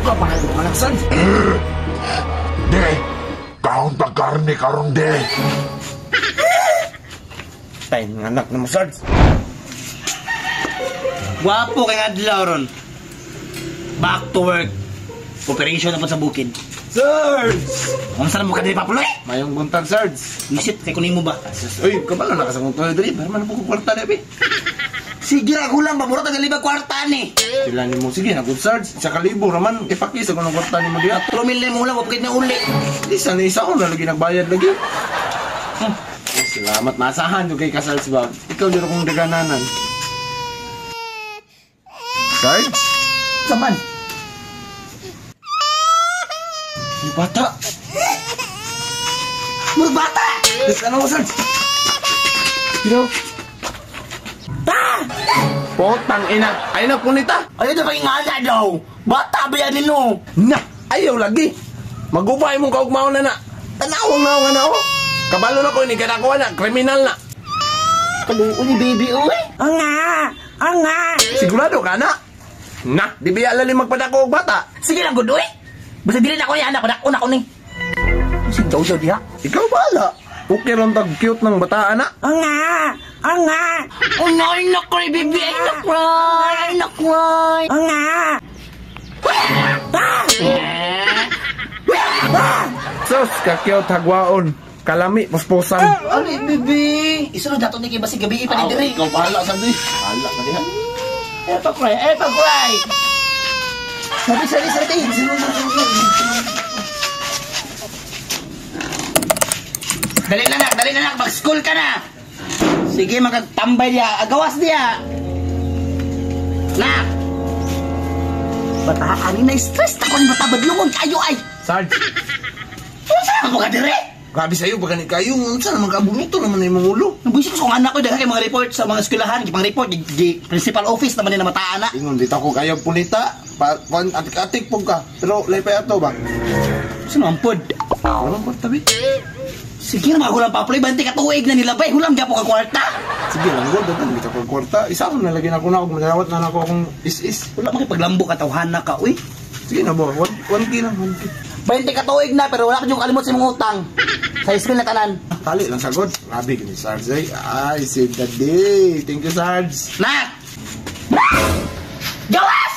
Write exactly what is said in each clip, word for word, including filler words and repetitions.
ka pa kayo mga Sarge. De, kaon pa karne karong de. Tay, anak na mo Sarge. Wapo kay adlaw ron. Back to work. Operation na po sa bukid. Sarge! Kung saan mo ka dali papuloy? Mayong buntag Sarge. Visit, kay kunin mo ba? Uy, kabalo na kasang tuloy dali. Para man po kwarta na be. Sige, ako lang. Paborot ang galibag kwarta ni. Sila ni mo. Sige, nagod Sarge. Sa kalibo raman. Ipakisa ko ng kwarta ni mo diya. Trumil na mo lang. Wapakit na uli. Isa na isa ko na lagi nagbayad lagi. Hmm. Salamat. Masahan yung kay ka Sarge ba? Ikaw dito kong dagananan. Sarge? Saman? Yung bata. Mga bata! Yes, ano mo, Sarge? Pero... Ta! Potang ina. Ayaw na punita. Ayaw na pangingala daw. Bata ba yan nino? Na! Ayaw lagi. Magubay mong kaugmaw na na. Tanawang na nga na oh. Kabalo na ko, hindi ka nakuha na. Kriminal na. Kaluo ni baby, uy. Ang nga! Ang nga! Sigurado ka na? Na! Di ba alali magpadako og bata? Sige lang, good, uy. Basta dili na ko niya, anak. Padako na ko ni. Sige daw daw diha. Ikaw bahala. Okay ron tag cute ng bataan na. Ang nga! Ang nga! Ang nga! Ay nakray, baby! Ay nakray! Ay nakray! Ang nga! Sus, ka-cute hagwaon. Kalami, puspusan. Ano, baby? Isunod nato ni Kiba si gabi pa ni Diri. Ikaw bahala, sabi. Bahala ka diha. Eh, pag-cry! Eh, pag-cry! Sabi, sabi, sabi! Dali na nak, dali na nak, mag-school ka na! Sige, magagtambay diya, agawas diya! Nak! Bataan, na-stress na ko ni batabad lungon kayo ay! Sarge! Ano saan mo ka dire? Grabe sa'yo, baka ni kayo. Saan naman kabunito naman na yung mga ulo? Nabuisip ko kung anak ko, dahil kay mga report sa mga eskwelahan, kay mga report, di, di principal office naman na mataan na. Ingon, dito ko kayo punita. Pa, pan, atik-atik po ka. Pero, laypay ato ba? Saan ang pod? Walang po tabi. Sige na, magulang pa, play, banti ka tuwig na nilabay, hulam di po ka kwarta. Sige lang, God, dito dito ko kwarta. Isa ko nalagyan ako na, kung nagawat na ako akong is-is. Wala makipaglambo ka, tawhan na ka, uy. Sige na ba, one, one key lang, one key. Banti ka tuwig na, pero wala ka yung kalimot sa mga utang. Sa school na tanan. Tali lang sa God. Grabe ka ni Sarge. Ay, I saved the day. Thank you, Sarge. Nak! Gawas!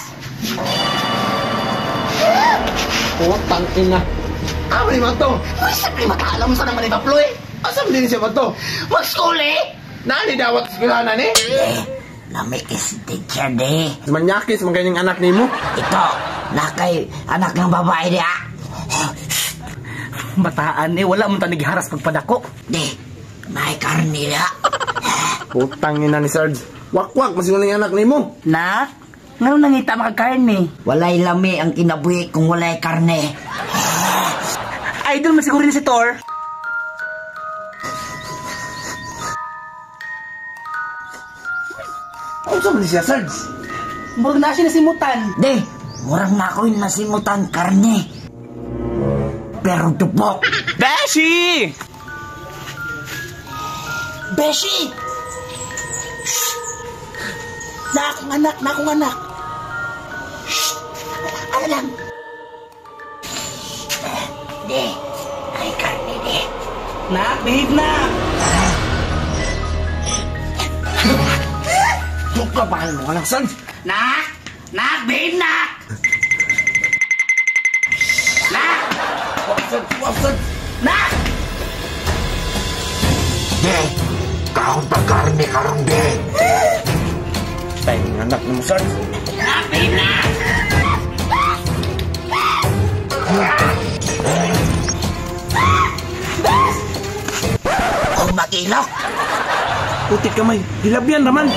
Putang ina. Amo ni Mato. Ay, sabi mataalam sa naman ipaploy. Asam din siya Mato. Mag-school eh! Nani dawat sa kulanan eh? Eh, nami is teacher de. Manyakis, mga ganyang anak ni mo. Ito, nakay anak ng babae de ah. Bataan eh, wala mong tanigharas pagpadako. De, may karne na. Putang ina ni Sarge. Wak-wak, masing yung anak ni mo. Nak, ngayon nangita makakarne. Walay lami ang kinabuhi kung walay karne. Idol mo siguro ni si Thor. Ano sa mga siya, Sarge? Murag na siya nasimutan. De, murag na ako yung nasimutan karne. Pero tupok. Beshi! Beshi! Shh! Na akong anak, na akong anak. Shh! Ano lang? De, ay karne de. Nak, behave na! Tuk ka pa mo anak, Sarge. Nak! Nak, behave na! Nak! Wapsan, wapsan. Nak! De, kaon pa karne karong de. Tay, anak na mo, Sarge. Nak, behave na! Huwag mag-ilok! Putik kamay. Hilabyan naman.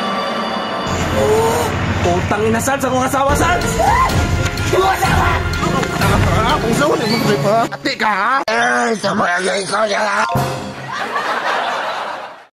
Putang ina, Sarge. Akong asawa, Sarge. Tumasawa! Akong asawa, nagmutrip ha. Ati ka ha? Eh, sa mga ikaw niya.